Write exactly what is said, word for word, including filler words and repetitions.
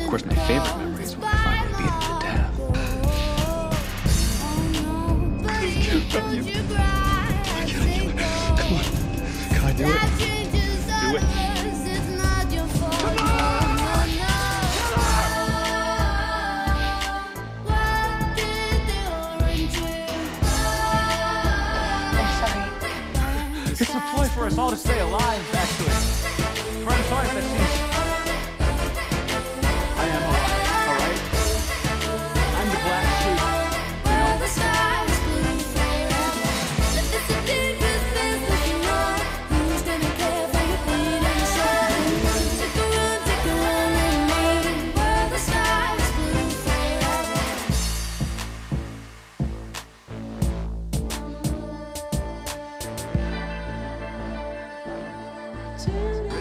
Of course, my favorite memory is when I finally beat him to death. Come on. Can I do it? Do it. Come on! I'm sorry. It's a ploy for us all to stay alive, actually. I'm sorry if that seems... I am alive, all right? I'm the black sheep, you know? Tonight